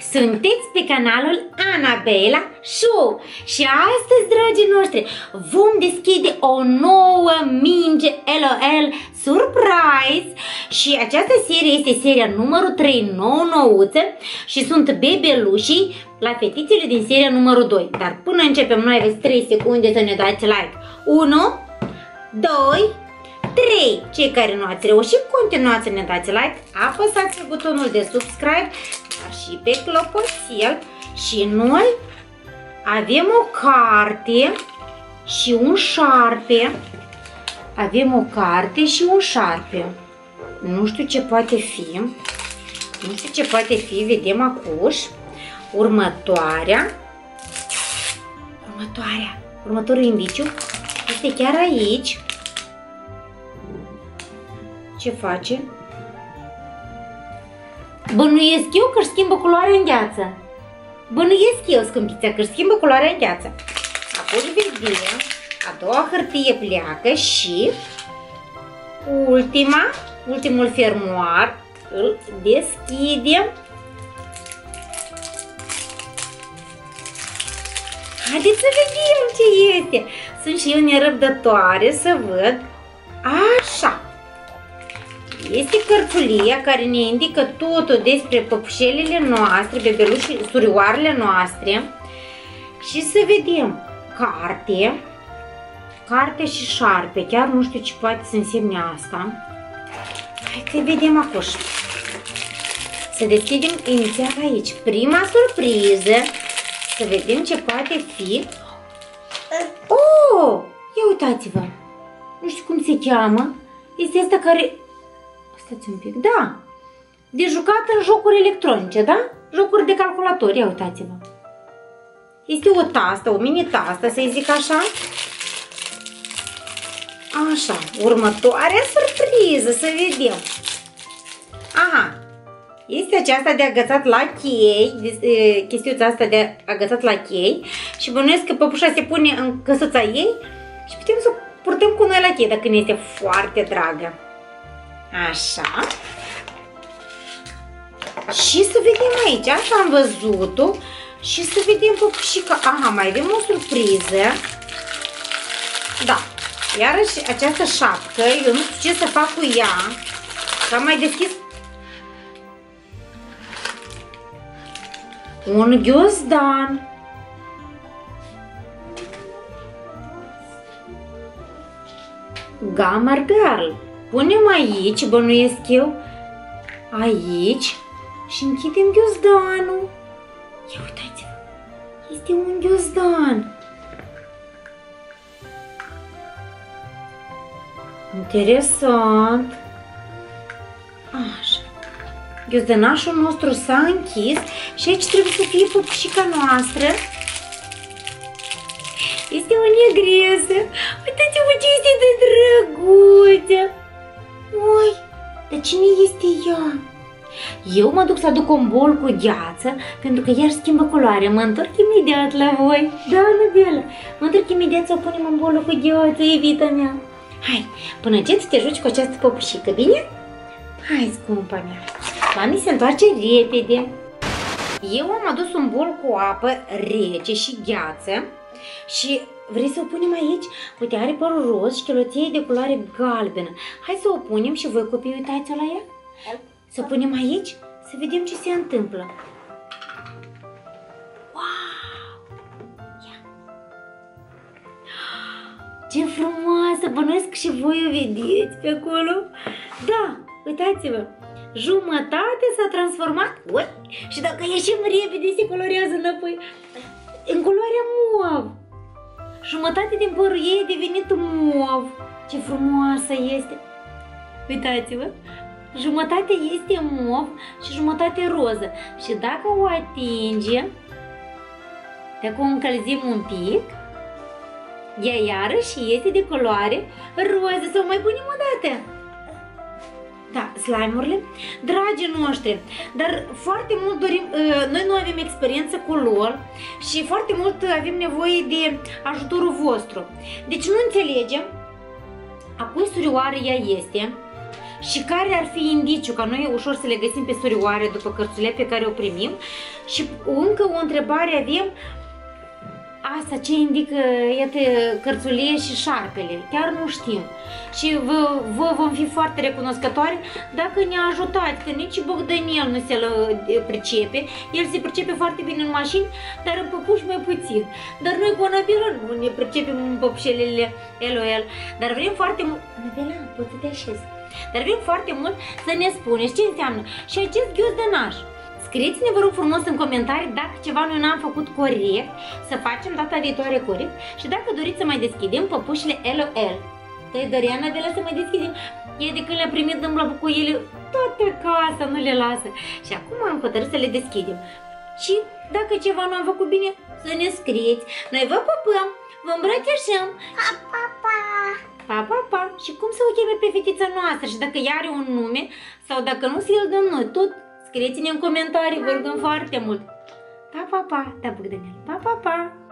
Sunteți pe canalul Anabela Show și astăzi, dragii noștri, vom deschide o nouă minge LOL Surprise și această serie este seria numărul 3, nouă-nouță, și sunt bebelușii la fetițele din seria numărul 2. Dar până începem, noi aveți 3 secunde să ne dați like. 1, 2, 3. Cei care nu ați reușit, continuați să ne dați like, apăsați pe butonul de subscribe, dar și pe clopoțel. Și noi avem o carte și un șarpe. Avem o carte și un șarpe. Nu știu ce poate fi. Nu știu ce poate fi, vedem acuș. Următorul indiciu este chiar aici. Ce face? Bănuiesc eu că își schimbă culoarea în gheață. Bănuiesc eu, scâmpița, că își schimbă culoarea în gheață. Apoi vedem, a doua hârtie pleacă și ultimul fermoar îl deschidem. Haideți să vedem ce este. Sunt și eu nerăbdătoare să văd. Așa. Este cărțulia care ne indică totul despre păpușelele noastre, bebelușii, surioarele noastre. Și să vedem carte și șarpe. Chiar nu știu ce poate să însemne asta. Hai să vedem acum. Să deschidem inițial aici. Prima surpriză. Să vedem ce poate fi. Oh! Ia uitați-vă. Nu știu cum se cheamă. Este asta care... Stați un pic. Da. De jucat în jocuri electronice, da? Jocuri de calculator. Ia uitați-vă. Este o tastă, o mini-tastă, să-i zic așa. Așa. Următoarea surpriză, să vedem. Aha. Este aceasta de agățat la chei, chestiuța asta de agățat la chei, și bănuiesc că păpușa se pune în căsuța ei și putem să o purtăm cu noi la chei dacă ne este foarte dragă. Așa. Și să vedem aici, așa am văzut-o, și să vedem păpușica. Aha, mai avem o surpriză. Da, iarăși această șapcă, eu nu știu ce să fac cu ea, că am mai deschis un ghiozdan. Gamer Girl. Punem aici, bănuiesc eu, aici, și închidem ghiozdanul. Ia uitați-vă, este un ghiozdan. Interesant. Așa. Ghiozdenașul nostru s-a închis și aici trebuie să fie păpușica noastră. Este o negresă. Uitați-vă ce este de drăguță. Ui, dar cine este ea? Eu mă duc să aduc un bol cu gheață, pentru că ea schimbă culoare. Mă întorc imediat la voi. Da, Anabela? Mă întorc imediat să o punem în bolul cu gheață, iubita mea. Hai, până ce te joci cu această păpușică, bine? Hai, scumpa mea. Mami se întoarce repede. Eu am adus un bol cu apă rece și gheață. Și vrei să o punem aici? Uite, are părul roz și chiloții de culoare galbenă. Hai să o punem și voi, copii, uitați-o la ea. Să o punem aici, să vedem ce se întâmplă. Wow! Ia. Ce frumoasă! Bănuiesc și voi o vedeți pe acolo. Da, uitați-vă. Jumătate s-a transformat. Ui, și dacă ieșim repede, se colorează înapoi în culoarea mov. Jumătate din părul ei a devenit mov. Ce frumoasă este. Uitați-vă. Jumătate este mov și jumătate roză. Și dacă o atingem, dacă o încălzim un pic, ea iarăși este de culoare roză. Să o mai punem o dată. Da, slime-urile, dragii noștri, dar foarte mult dorim, noi nu avem experiență cu lor și foarte mult avem nevoie de ajutorul vostru. Deci nu înțelegem a cui surioară ea este și care ar fi indiciu ca noi ușor să le găsim pe surioare după cărțulia pe care o primim. Și încă o întrebare avem, asta ce indică, iată, cărțulie și șarpele, chiar nu știm. Și vă vom fi foarte recunoscătoare dacă ne ajutați, că nici Bogdanel nu se pricepe, el se pricepe foarte bine în mașini, dar în păpuși mai puțin. Dar noi cu Anabela nu ne pricepem în păpușelele LOL, dar vrem foarte mult... Anabela, poți să te așezi. Dar vrem foarte mult să ne spuneți ce înseamnă și acest ghiozdenaș. Scrieți-ne, vă rog frumos, în comentarii dacă ceva noi n-am făcut corect, să facem data viitoare corect și dacă doriți să mai deschidem păpușile LOL. Te-ai dorea, Anabela, să mai deschidem? E de când le-a primit îmblă cu ele toată casa, nu le lasă. Și acum am hotărât să le deschidem. Și dacă ceva nu am făcut bine, să ne scrieți. Noi vă pupăm, vă îmbrățișăm. Pa, pa, pa! Pa, pa, pa! Și cum să o cheme pe fetița noastră? Și dacă ea are un nume sau dacă nu, să-l dăm noi, tot scrieți-ne în comentarii, vă rugăm foarte mult. Pa, pa, pa! Da, Bogdanel. Pa, pa, pa!